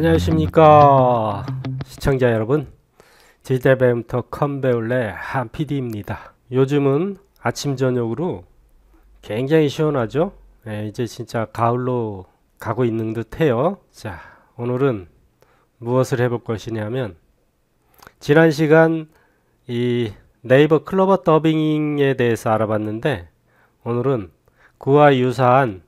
안녕하십니까 시청자 여러분, 디지털배움터 컴배울레 한PD입니다. 요즘은 아침 저녁으로 굉장히 시원하죠. 이제 진짜 가을로 가고 있는 듯 해요. 자, 오늘은 무엇을 해볼 것이냐면, 지난 시간 이 네이버 클로버 더빙에 대해서 알아봤는데, 오늘은 그와 유사한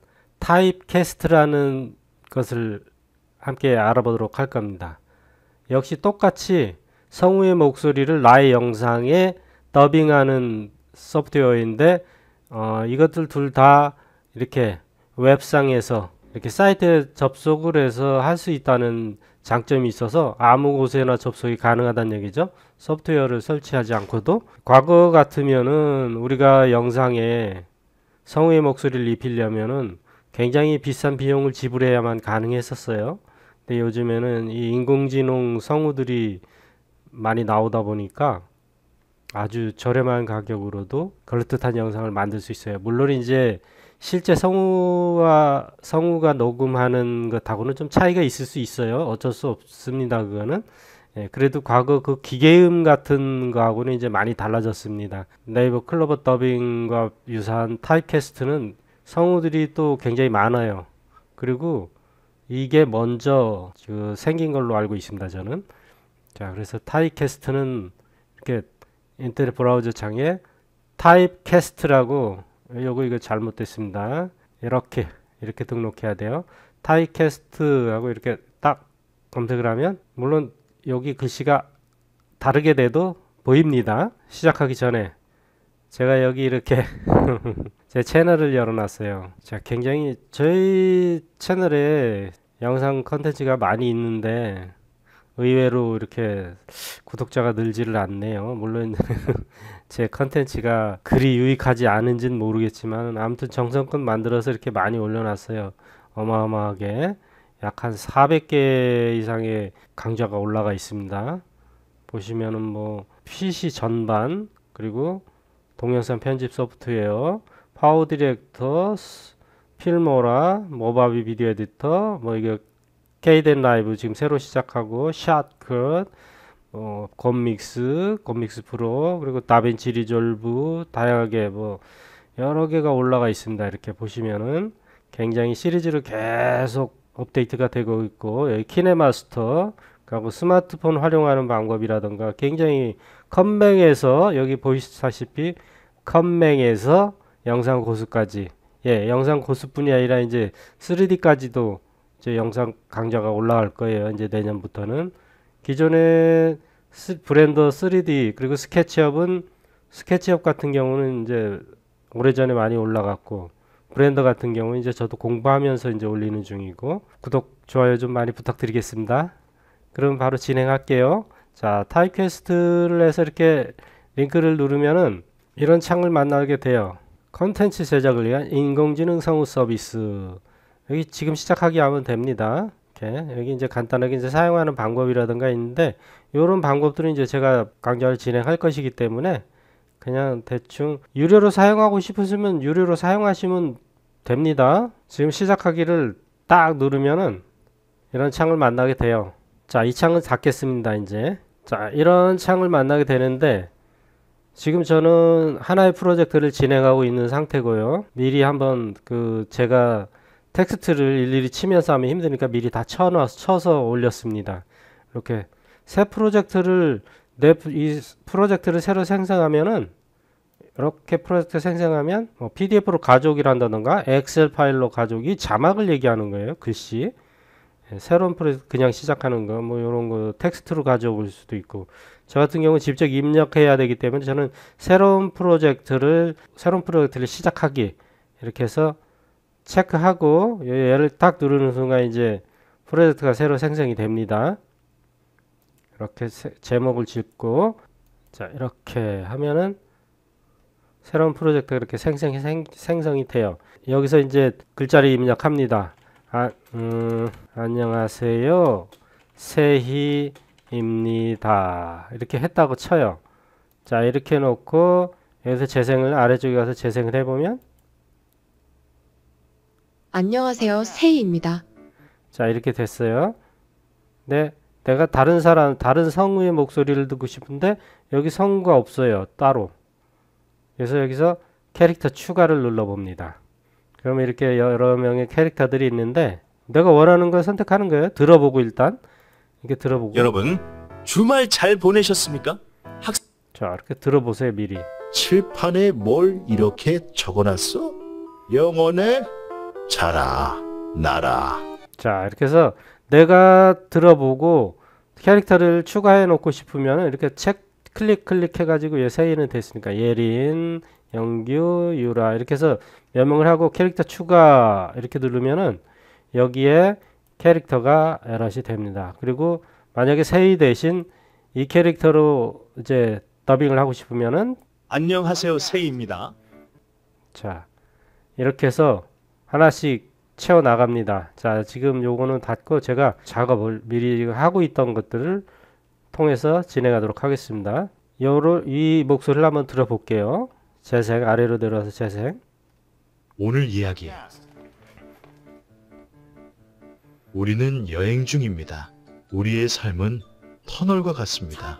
타입캐스트라는 것을 함께 알아보도록 할 겁니다. 역시 똑같이 성우의 목소리를 나의 영상에 더빙하는 소프트웨어인데, 이것들 둘 다 이렇게 웹상에서 이렇게 사이트에 접속을 해서 할 수 있다는 장점이 있어서 아무 곳에나 접속이 가능하다는 얘기죠. 소프트웨어를 설치하지 않고도. 과거 같으면은 우리가 영상에 성우의 목소리를 입히려면은 굉장히 비싼 비용을 지불해야만 가능했었어요. 근데 요즘에는 이 인공지능 성우들이 많이 나오다 보니까 아주 저렴한 가격으로도 그럴듯한 영상을 만들 수 있어요. 물론 이제 실제 성우가 녹음하는 것하고는 좀 차이가 있을 수 있어요. 어쩔 수 없습니다. 그거는. 그래도 과거 그 기계음 같은 거하고는 이제 많이 달라졌습니다. 네이버 클로버 더빙과 유사한 타입캐스트는 성우들이 또 굉장히 많아요. 그리고 이게 먼저 생긴 걸로 알고 있습니다, 저는. 자, 그래서 타입캐스트는 이렇게 인터넷 브라우저 창에 타입캐스트라고, 이거 잘못됐습니다. 이렇게 등록해야 돼요. 타입캐스트하고 이렇게 딱 검색을 하면, 물론 여기 글씨가 다르게 돼도 보입니다. 시작하기 전에 제가 여기 이렇게 제 채널을 열어놨어요. 자, 굉장히 저희 채널에 영상 컨텐츠가 많이 있는데 의외로 이렇게 구독자가 늘지를 않네요. 물론 제 컨텐츠가 그리 유익하지 않은지는 모르겠지만, 아무튼 정성껏 만들어서 이렇게 많이 올려놨어요. 어마어마하게 약 한 400개 이상의 강좌가 올라가 있습니다. 보시면은 뭐 PC 전반, 그리고 동영상 편집 소프트웨어, 파워 디렉터, 필모라, 모바비 비디오 에디터, 뭐 이게 케이덴 라이브 지금 새로 시작하고, 샷컷, 곰믹스 프로, 그리고 다빈치 리졸브, 다양하게 뭐 여러 개가 올라가 있습니다. 이렇게 보시면은 굉장히 시리즈로 계속 업데이트가 되고 있고, 여기 키네마스터, 그리고 스마트폰 활용하는 방법이라던가, 굉장히 컴맹에서 여기 보시다시피 컴맹에서 영상 고수까지, 영상 고수뿐이 아니라 이제 3D까지도 이제 영상 강좌가 올라갈 거예요. 이제 내년부터는. 기존에 브렌더 3D, 그리고 스케치업 같은 경우는 이제 오래전에 많이 올라갔고, 브렌더 같은 경우는 이제 저도 공부하면서 이제 올리는 중이고, 구독, 좋아요 좀 많이 부탁드리겠습니다. 그럼 바로 진행할게요. 자, 타입캐스트를 해서 이렇게 링크를 누르면은 이런 창을 만나게 돼요. 컨텐츠 제작을 위한 인공지능 성우 서비스. 여기 지금 시작하기 하면 됩니다. 이렇게 여기 이제 간단하게 이제 사용하는 방법이라든가 있는데, 이런 방법들은 이제 제가 강좌를 진행할 것이기 때문에 그냥 대충 유료로 사용하고 싶으시면 유료로 사용하시면 됩니다. 지금 시작하기를 딱 누르면은 이런 창을 만나게 돼요. 자, 이 창은 닫겠습니다. 이제 자, 이런 창을 만나게 되는데, 지금 저는 하나의 프로젝트를 진행하고 있는 상태고요. 미리 한번 제가 텍스트를 일일이 치면서 하면 힘드니까 미리 다 쳐서 올렸습니다. 이렇게 새 프로젝트를 이 프로젝트를 새로 생성하면은, 이렇게 프로젝트 생성하면 뭐 PDF로 가져오기를 한다던가, 엑셀 파일로 가져오기, 자막을 얘기하는 거예요. 글씨. 새로운 프로젝트 그냥 시작하는 거, 뭐 이런 거 텍스트로 가져올 수도 있고, 저 같은 경우는 직접 입력해야 되기 때문에 저는 새로운 프로젝트를 시작하기, 이렇게 해서 체크하고 얘를 딱 누르는 순간 이제 프로젝트가 새로 생성이 됩니다. 이렇게 제목을 짓고, 자, 이렇게 하면은 새로운 프로젝트가 이렇게 생성이 돼요. 여기서 이제 글자를 입력합니다. 안녕하세요, 세희입니다. 이렇게 했다고 쳐요. 자, 이렇게 놓고 여기서 아래쪽에 가서 재생을 해보면, 안녕하세요, 세희입니다. 자, 이렇게 됐어요. 내가 다른 사람, 다른 성우의 목소리를 듣고 싶은데 여기 성우가 없어요. 따로. 그래서 여기서 캐릭터 추가를 눌러봅니다. 그러면 이렇게 여러 명의 캐릭터들이 있는데 내가 원하는 걸 선택하는 거예요. 들어보고 일단 이렇게 들어보고. 여러분, 주말 잘 보내셨습니까? 자, 이렇게 들어보세요. 미리. 칠판에 뭘 이렇게 적어놨어? 영혼의 자라 나라. 자, 이렇게 해서 내가 들어보고 캐릭터를 추가해 놓고 싶으면 이렇게 클릭 해가지고 얘 세인은 됐으니까 예린, 영규, 유라 이렇게 해서 명명을 하고 캐릭터 추가 이렇게 누르면은 여기에 캐릭터가 에럿이 됩니다. 그리고 만약에 세이 대신 이 캐릭터로 이제 더빙을 하고 싶으면은 안녕하세요, 세이입니다. 자, 이렇게 해서 하나씩 채워 나갑니다. 자, 지금 요거는 닫고 제가 작업을 미리 하고 있던 것들을 통해서 진행하도록 하겠습니다. 이 목소리를 한번 들어볼게요. 재생 아래로 내려와서 재생. 오늘 이야기. 우리는 여행 중입니다. 우리의 삶은 터널과 같습니다.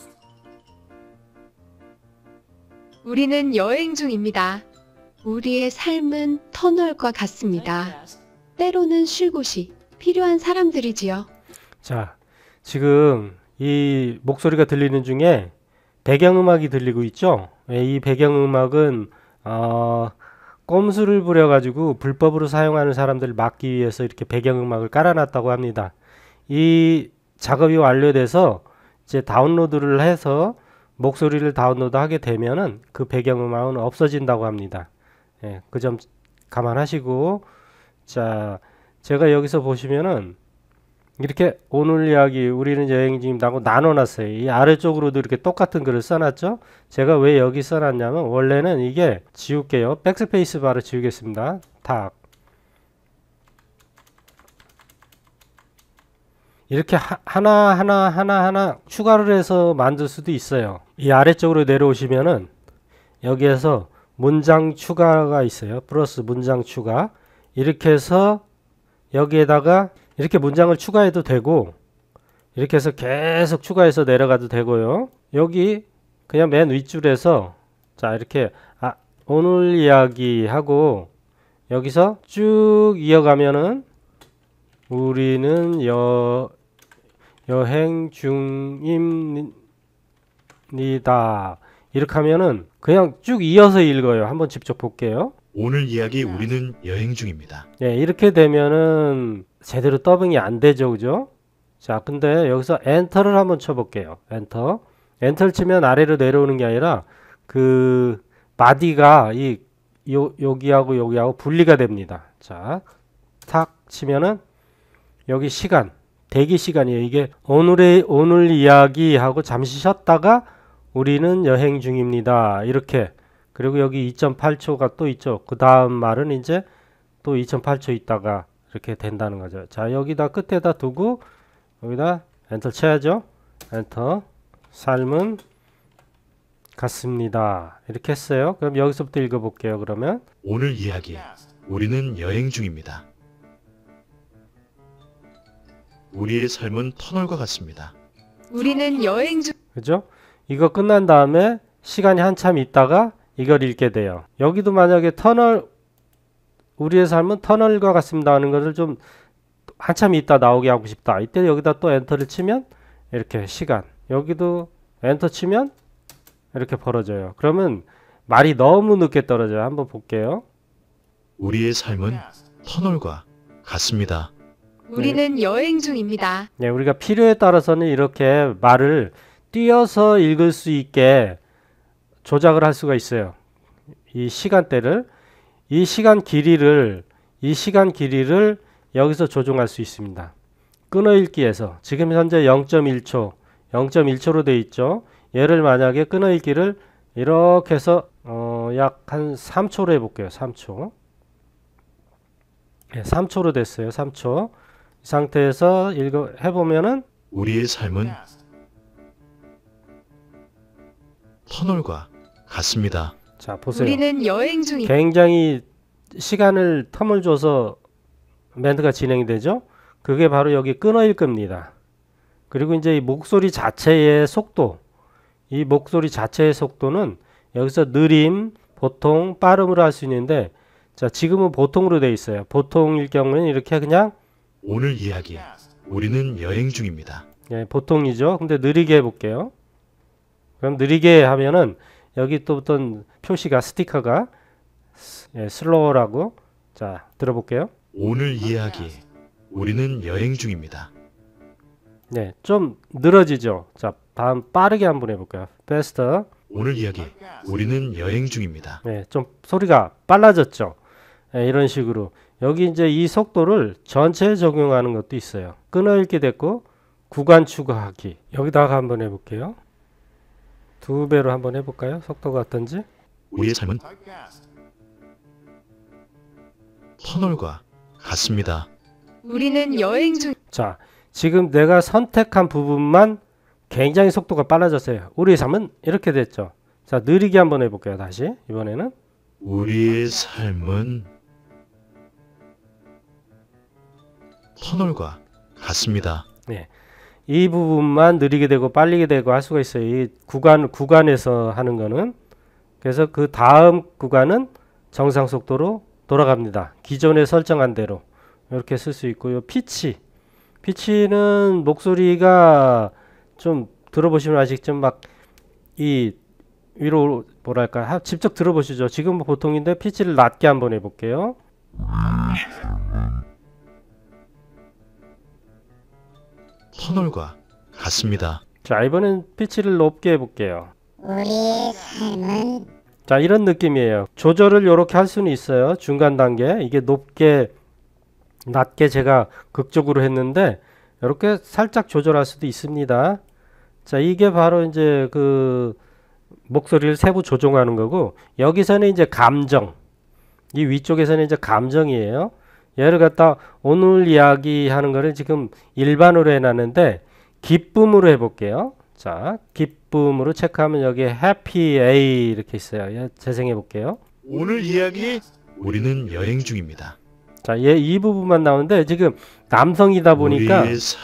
우리는 여행 중입니다. 우리의 삶은 터널과 같습니다. 때로는 쉴 곳이 필요한 사람들이지요. 자, 지금 이 목소리가 들리는 중에 배경음악이 들리고 있죠? 이 배경음악은 꼼수를 부려가지고 불법으로 사용하는 사람들을 막기 위해서 이렇게 배경음악을 깔아놨다고 합니다. 이 작업이 완료돼서 이제 다운로드를 해서 목소리를 다운로드하게 되면은 그 배경음악은 없어진다고 합니다. 예, 그 점 감안하시고, 자, 제가 여기서 보시면은 이렇게 오늘 이야기 우리는 여행 중입니다 하고 나눠놨어요. 이 아래쪽으로도 이렇게 똑같은 글을 써놨죠. 제가 왜 여기 써놨냐면 원래는 이게 지울게요. 백스페이스 바로 지우겠습니다. 탁 이렇게 하나 추가를 해서 만들 수도 있어요. 이 아래쪽으로 내려오시면은 여기에서 문장 추가가 있어요. 플러스 문장 추가. 이렇게 해서 여기에다가 이렇게 문장을 추가해도 되고 이렇게 해서 계속 추가해서 내려가도 되고요. 여기 그냥 맨 윗줄에서 자 이렇게 오늘 이야기하고 여기서 쭉 이어가면은 우리는 여행 중입니다. 이렇게 하면은 그냥 쭉 이어서 읽어요. 한번 직접 볼게요. 오늘 이야기 우리는 여행 중입니다. 네, 이렇게 되면은 제대로 더빙이 안 되죠, 그죠? 자, 근데 여기서 엔터를 한번 쳐볼게요. 엔터를 치면 아래로 내려오는 게 아니라 그 바디가 여기하고 분리가 됩니다. 자, 탁 치면은 여기 시간, 대기 시간이에요. 이게 오늘 이야기하고 잠시 쉬었다가 우리는 여행 중입니다. 이렇게. 그리고 여기 2.8초가 또 있죠. 그 다음 말은 이제 또 2.8초 있다가 이렇게 된다는 거죠. 자, 여기다 끝에다 두고 여기다 엔터 쳐야죠. 엔터. 삶은 같습니다. 이렇게 했어요. 그럼 여기서부터 읽어볼게요. 그러면 오늘 이야기 우리는 여행 중입니다. 우리의 삶은 터널과 같습니다. 우리는 여행 중. 그죠? 이거 끝난 다음에 시간이 한참 있다가 이걸 읽게 돼요. 여기도 만약에 우리의 삶은 터널과 같습니다 하는 것을 좀 한참 있다 나오게 하고 싶다. 이때 여기다 또 엔터를 치면 이렇게 시간. 여기도 엔터 치면 이렇게 벌어져요. 그러면 말이 너무 늦게 떨어져요. 한번 볼게요. 우리의 삶은 터널과 같습니다. 우리는 여행 중입니다. 네, 우리가 필요에 따라서는 이렇게 말을 띄어서 읽을 수 있게 조작을 할 수가 있어요. 이 시간대를 이 시간 길이를 여기서 조정할 수 있습니다. 끊어읽기에서 지금 현재 0.1초로 되어 있죠. 얘를 만약에 끊어읽기를 이렇게 해서 약 한 3초로 해볼게요. 3초. 네, 3초로 됐어요. 3초. 이 상태에서 해보면은 우리의 삶은 터널과 같습니다. 자, 보세요. 우리는 여행 중. 굉장히 텀을 줘서 멘트가 진행이 되죠. 그게 바로 여기 끊어일 겁니다. 그리고 이제 이 목소리 자체의 속도, 이 목소리 자체의 속도는 여기서 느림, 보통, 빠름으로 할 수 있는데, 자, 지금은 보통으로 되어 있어요. 보통일 경우는 이렇게 그냥 오늘 이야기. 우리는 여행 중입니다. 예, 보통이죠. 근데 느리게 해볼게요. 그럼 느리게 하면은 여기 또 어떤 표시가 스티커가 슬로우라고. 자, 들어볼게요. 오늘 이야기. 우리는 여행 중입니다. 네, 좀 늘어지죠. 자, 다음 빠르게 한번 해볼까요? faster. 오늘 이야기. 우리는 여행 중입니다. 네, 좀 소리가 빨라졌죠. 네, 이런 식으로 여기 이제 이 속도를 전체에 적용하는 것도 있어요. 끊어읽기 됐고 구간 추가하기. 여기다가 한번 해볼게요. 2배로 한번 해볼까요? 속도가 어떤지. 우리의 삶은 터널과 같습니다. 우리는 여행 중. 자, 지금 내가 선택한 부분만 굉장히 속도가 빨라졌어요. 우리의 삶은 이렇게 됐죠. 자, 느리게 한번 해볼게요. 다시 이번에는. 우리의 삶은 터널과 같습니다. 네, 이 부분만 느리게 되고 빨리게 되고 할 수가 있어요. 이 구간에서 하는 거는. 그래서 그 다음 구간은 정상 속도로 돌아갑니다. 기존에 설정한 대로 이렇게 쓸 수 있고요. 피치는 목소리가 좀 들어보시면 아시겠지만 막 이 위로 뭐랄까 직접 들어보시죠. 지금 보통인데 피치를 낮게 한번 해볼게요. 터널과 같습니다. 자, 이번엔 피치를 높게 해볼게요. 우리의 삶은 자, 이런 느낌이에요. 조절을 이렇게 할 수는 있어요. 중간 단계. 이게 높게 낮게 제가 극적으로 했는데 이렇게 살짝 조절할 수도 있습니다. 자, 이게 바로 이제 그 목소리를 세부 조정하는 거고, 여기서는 이제 감정, 이 위쪽에서는 이제 감정이에요. 얘를 갖다 오늘 이야기하는 거를 지금 일반으로 해놨는데 기쁨으로 해볼게요. 자, 기쁨으로 체크하면 여기 happy A 이렇게 있어요. 얘 재생해 볼게요. 오늘 이야기. 우리는 여행 중입니다. 자, 얘 이 부분만 나오는데 지금 남성이다 보니까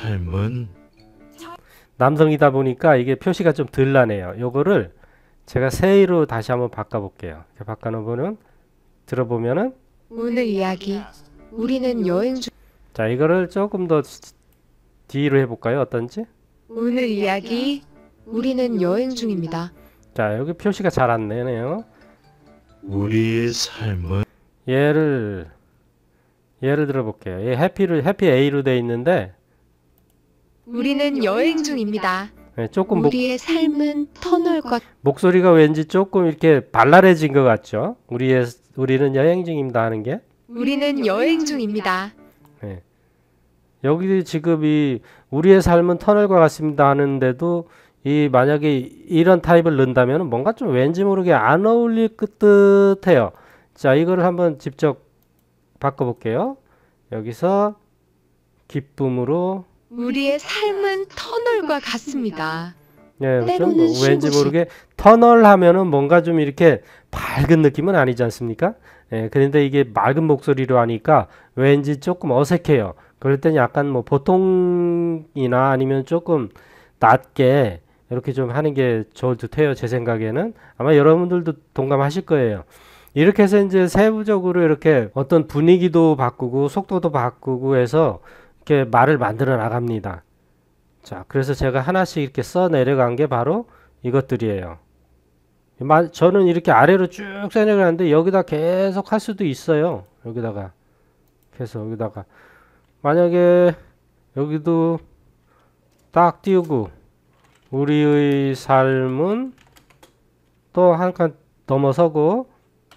이게 표시가 좀 덜 나네요. 요거를 제가 세이로 다시 한번 바꿔볼게요. 이렇게 바꿔놓으면 들어보면은 오늘 이야기. 우리는 여행 중. 자, 이거를 조금 더 뒤로 해볼까요? 어떤지? 오늘 이야기. 우리는 여행 중입니다. 자, 여기 표시가 잘 안 내네요. 우리의 삶은 얘를 들어볼게요. 얘 해피 A로 돼 있는데 우리는 여행 중입니다. 네, 조금 우리의 삶은 터널과. 목소리가 왠지 조금 이렇게 발랄해진 것 같죠? 우리는 여행 중입니다 하는 게. 우리는 여행 중입니다. 네. 여기 지금 이 우리의 삶은 터널과 같습니다 하는데도 이 만약에 이런 타입을 넣는다면 뭔가 좀 왠지 모르게 안 어울릴 듯해요. 자, 이거를 한번 직접 바꿔볼게요. 여기서 기쁨으로. 우리의 삶은 터널과 같습니다. 예, 좀 때로는 왠지 신고식. 모르게 터널 하면은 뭔가 좀 이렇게 밝은 느낌은 아니지 않습니까? 예, 그런데 이게 맑은 목소리로 하니까 왠지 조금 어색해요. 그럴 땐 약간 뭐 보통이나 아니면 조금 낮게 이렇게 좀 하는 게 좋을 듯해요. 제 생각에는. 아마 여러분들도 동감하실 거예요. 이렇게 해서 이제 세부적으로 이렇게 어떤 분위기도 바꾸고 속도도 바꾸고 해서 이렇게 말을 만들어 나갑니다. 자, 그래서 제가 하나씩 이렇게 써 내려간 게 바로 이것들이에요. 저는 이렇게 아래로 쭉 써 내려가는데 여기다 계속 할 수도 있어요. 여기다가 계속 여기다가 만약에 여기도 딱 띄우고 우리의 삶은 또 한 칸 넘어서고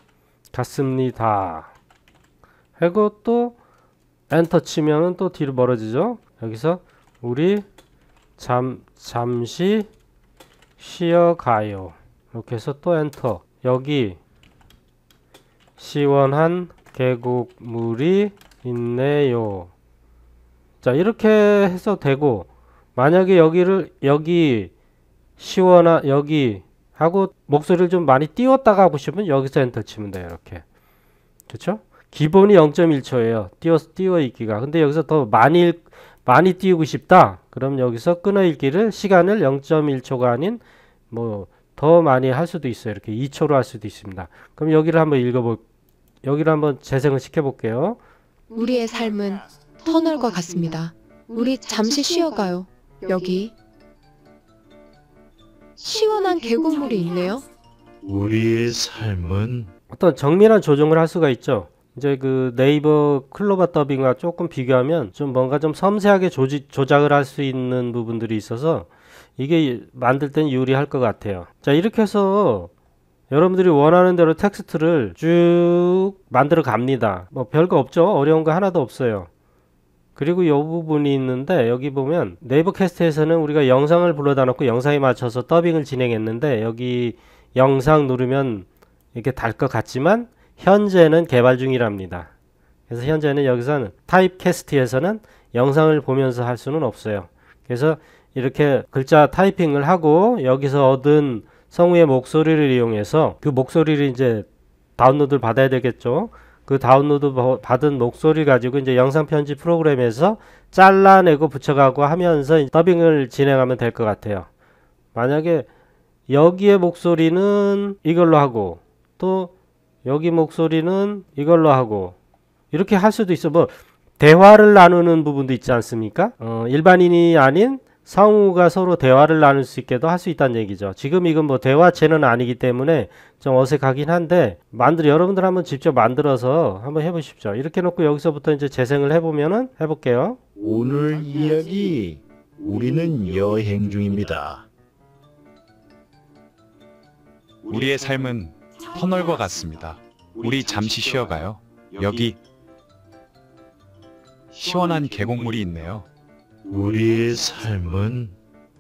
같습니다 하고 또 엔터 치면은 또 뒤로 멀어지죠. 여기서 우리 잠시 쉬어가요. 이렇게 해서 또 엔터. 여기 시원한 계곡물이 있네요. 자, 이렇게 해서 되고, 만약에 여기 시원한 여기 하고 목소리를 좀 많이 띄웠다가 하고 싶으면 여기서 엔터 치면 돼요. 이렇게. 그렇죠? 기본이 0.1초예요. 띄워 읽기가. 근데 여기서 더 많이 많이 띄우고 싶다. 그럼 여기서 끊어읽기를 시간을 0.1초가 아닌 뭐 더 많이 할 수도 있어요. 이렇게 2초로 할 수도 있습니다. 그럼 여기를 한번 재생을 시켜볼게요. 우리의 삶은 터널과 같습니다. 우리 잠시 쉬어가요. 여기 시원한 계곡물이 있네요. 우리의 삶은 어떤 정밀한 조정을 할 수가 있죠. 이제 그 네이버 클로바 더빙과 조금 비교하면 좀 뭔가 좀 섬세하게 조작을 할 수 있는 부분들이 있어서 이게 만들 땐 유리할 것 같아요. 자, 이렇게 해서 여러분들이 원하는 대로 텍스트를 쭉 만들어 갑니다. 뭐 별거 없죠. 어려운 거 하나도 없어요. 그리고 이 부분이 있는데 여기 보면 네이버 캐스트에서는 우리가 영상을 불러다 놓고 영상에 맞춰서 더빙을 진행했는데 여기 영상 누르면 이렇게 달 것 같지만 현재는 개발 중이랍니다. 그래서 현재는 여기서는 타입캐스트에서는 영상을 보면서 할 수는 없어요. 그래서 이렇게 글자 타이핑을 하고 여기서 얻은 성우의 목소리를 이용해서 그 목소리를 이제 다운로드를 받아야 되겠죠. 그 다운로드 받은 목소리 가지고 이제 영상 편집 프로그램에서 잘라내고 붙여가고 하면서 더빙을 진행하면 될 것 같아요. 만약에 여기의 목소리는 이걸로 하고 또 여기 목소리는 이걸로 하고 이렇게 할 수도 있어. 뭐 대화를 나누는 부분도 있지 않습니까? 일반인이 아닌 성우가 서로 대화를 나눌 수 있게도 할 수 있다는 얘기죠. 지금 이건 뭐 대화체는 아니기 때문에 좀 어색하긴 한데 여러분들 한번 직접 만들어서 한번 해보십시오. 이렇게 놓고 여기서부터 이제 재생을 해보면은 해볼게요. 오늘 이야기 우리는 여행 중입니다. 우리의 삶은 터널과 같습니다. 우리 잠시 쉬어가요. 여기 시원한 계곡물이 있네요. 우리의 삶은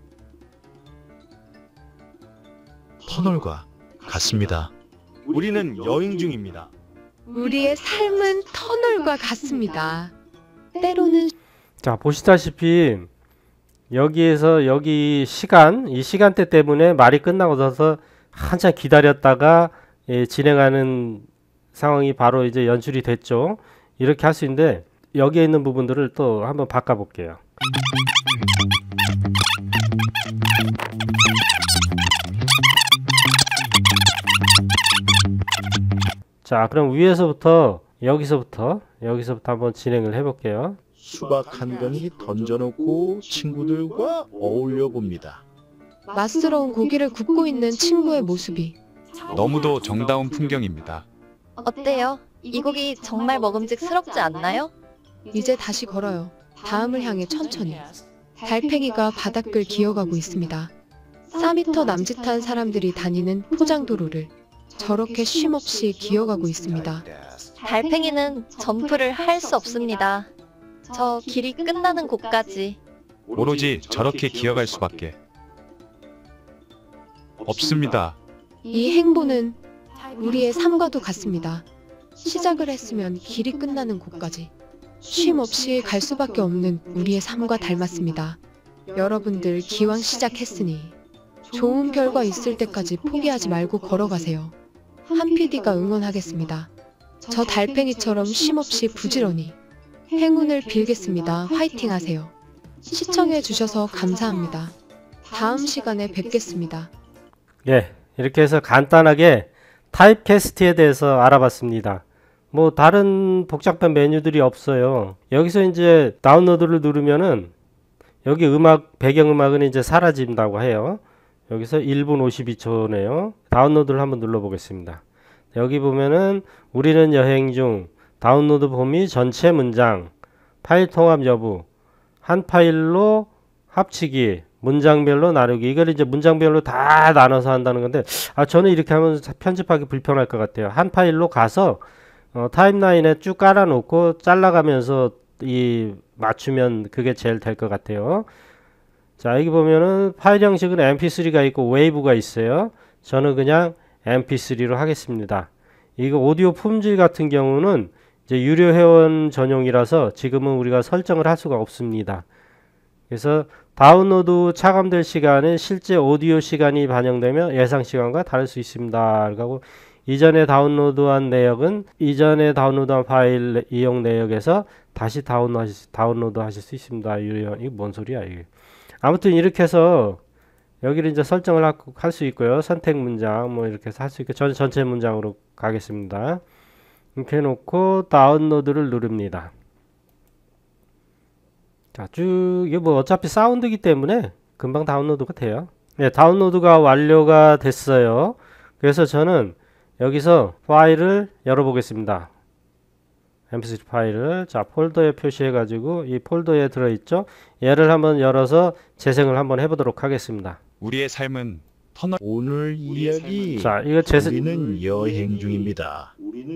터널과 같습니다. 우리는 여행 중입니다. 우리의 삶은 터널과 같습니다. 때로는 자, 보시다시피 여기에서 여기 이 시간대 때문에 말이 끝나고 나서 한참 기다렸다가 진행하는 상황이 바로 이제 연출이 됐죠. 이렇게 할 수 있는데 여기에 있는 부분들을 또 한번 바꿔 볼게요. 자, 그럼 위에서부터 여기서부터 한번 진행을 해 볼게요. 수박 한 덩이 던져놓고 친구들과 어울려 봅니다. 맛스러운 고기를 굽고 있는 친구의 모습이 너무도 정다운 풍경입니다. 어때요? 이 곡이 정말 먹음직스럽지 않나요? 이제 다시 걸어요. 다음을 향해 천천히. 달팽이가 바닥을 기어가고 있습니다. 4미터 남짓한 사람들이 다니는 포장도로를 저렇게 쉼없이 기어가고 있습니다. 달팽이는 점프를 할 수 없습니다. 저 길이 끝나는 곳까지. 오로지 저렇게 기어갈 수밖에 없습니다. 이 행보는 우리의 삶과도 같습니다. 시작을 했으면 길이 끝나는 곳까지 쉼 없이 갈 수밖에 없는 우리의 삶과 닮았습니다. 여러분들 기왕 시작했으니 좋은 결과 있을 때까지 포기하지 말고 걸어가세요. 한 PD가 응원하겠습니다. 저 달팽이처럼 쉼없이 부지런히 행운을 빌겠습니다. 화이팅 하세요. 시청해 주셔서 감사합니다. 다음 시간에 뵙겠습니다. 예, 이렇게 해서 간단하게 타입캐스트에 대해서 알아봤습니다. 뭐 다른 복잡한 메뉴들이 없어요. 여기서 이제 다운로드를 누르면은 여기 배경음악은 이제 사라진다고 해요. 여기서 1분 52초네요. 다운로드를 한번 눌러보겠습니다. 여기 보면은 우리는 여행 중, 다운로드 범위 전체 문장, 파일 통합 여부, 한 파일로 합치기, 문장별로 나누기. 이걸 이제 문장별로 다 나눠서 한다는 건데, 저는 이렇게 하면 편집하기 불편할 것 같아요. 한 파일로 가서 타임라인에 쭉 깔아놓고 잘라가면서 맞추면 그게 제일 될 것 같아요. 자, 여기 보면은 파일 형식은 mp3가 있고 웨이브가 있어요. 저는 그냥 mp3로 하겠습니다. 이거 오디오 품질 같은 경우는 이제 유료 회원 전용이라서 지금은 우리가 설정을 할 수가 없습니다. 그래서 다운로드 차감될 시간은 실제 오디오 시간이 반영되며 예상 시간과 다를 수 있습니다. 그리고 이전에 다운로드한 내역은 이전에 다운로드한 파일 이용 내역에서 다시 다운로드 하실 수 있습니다. 이게 뭔 소리야 이게. 아무튼 이렇게 해서 여기를 이제 설정을 할 수 있고요. 선택 문장 뭐 이렇게 해서 할 수 있고 저는 전체 문장으로 가겠습니다. 이렇게 해놓고 다운로드를 누릅니다. 자, 쭉 이게 뭐 어차피 사운드이기 때문에 금방 다운로드가 돼요. 네, 다운로드가 완료가 됐어요. 그래서 저는 여기서 파일을 열어보겠습니다. mp3 파일을 자 폴더에 표시해 가지고 이 폴더에 들어있죠. 얘를 한번 열어서 재생을 한번 해보도록 하겠습니다. 우리의 삶은 터널. 오늘 이야기 자 이거 재생 우리는 여행 중입니다.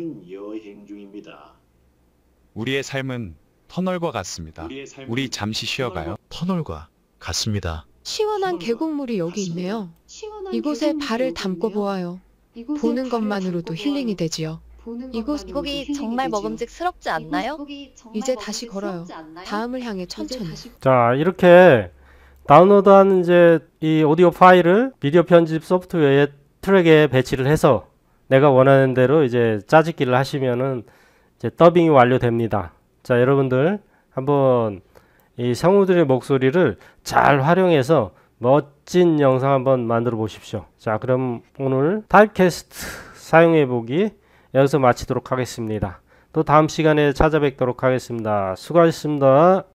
우리의 삶은 터널과 같습니다. 우리 잠시 쉬어가요. 터널과 같습니다. 시원한 계곡물이 여기 있네요. 이곳에 발을 담궈 보아요. 보는 것만으로도 힐링이 되지요. 이곡이 정말 먹음직스럽지 않나요? 이제 다시 걸어요. 다음을 향해 천천히. 자 이렇게 다운로드한 이제 이 오디오 파일을 비디오 편집 소프트웨어의 트랙에 배치를 해서 내가 원하는 대로 이제 짜집기를 하시면은 이제 더빙이 완료됩니다. 자 여러분들 한번 이 성우들의 목소리를 잘 활용해서 멋진 영상 한번 만들어 보십시오. 자 그럼 오늘 타입캐스트 사용해 보기 여기서 마치도록 하겠습니다. 또 다음 시간에 찾아뵙도록 하겠습니다. 수고하셨습니다.